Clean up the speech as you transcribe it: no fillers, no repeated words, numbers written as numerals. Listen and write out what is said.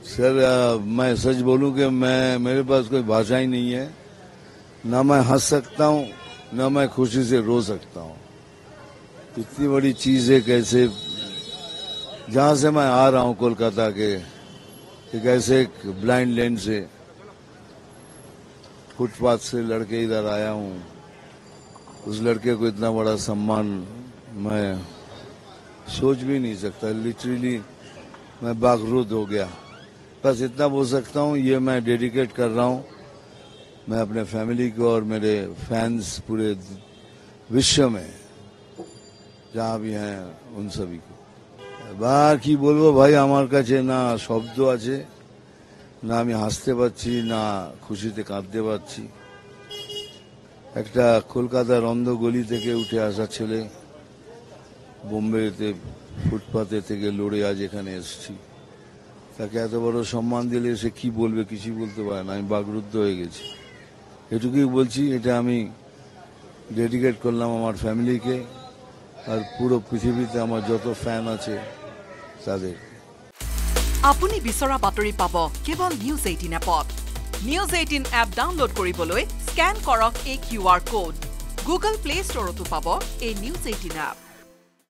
Sir मैं सच बोलूं कि मेरे पास कोई भाषा ही नहीं है। ना मैं हंस सकता हूं, ना मैं खुशी से रो सकता हूं। इतनी बड़ी चीज है, कैसे जहां से मैं आ रहा हूं कोलकाता के, एक ऐसे एक ब्लाइंड लेन से, फुटपाथ से लड़के इधर आया हूं। उस लड़के को इतना बड़ा सम्मान मैं सोच भी नहीं सकता। लिटरली मैं बागरूद हो गया। बस इतना बोल सकता हूँ, ये मैं डेडिकेट कर रहा हूँ मैं अपने फैमिली को और मेरे फैंस पूरे विश्व में जहाँ भी हैं उन सभी को। বাকি বলবো ভাই, আমার কাছে না শব্দ আছে, না আমি হাসতে পারছি, না খুশিতে কাঁদতে পারছি। একটা কলকাতার অন্ধ গলি থেকে উঠে আসা ছেলে, বোম্বেতে ফুটপাতে থেকে লড়ে আজ এখানে এসেছি। তাকে এত বড় সম্মান দিলে সে কি বলবে, কিছুই বলতে পারে না। আমি বাকরুদ্ধ হয়ে গেছি। এটুকুই বলছি, এটা আমি ডেডিকেট করলাম আমার ফ্যামিলিকে আর পুরো পৃথিবীতে আমার যত ফ্যান আছে তাদের। আপুনি বিচৰা বাতৰি পাব কেৱল নিউজ 18 এপত। নিউজ 18 এপ ডাউনলোড কৰিবলৈ স্ক্যান কৰক এই QR কোড। গুগল প্লে ষ্টৰতো পাব এই নিউজ 18 এপ।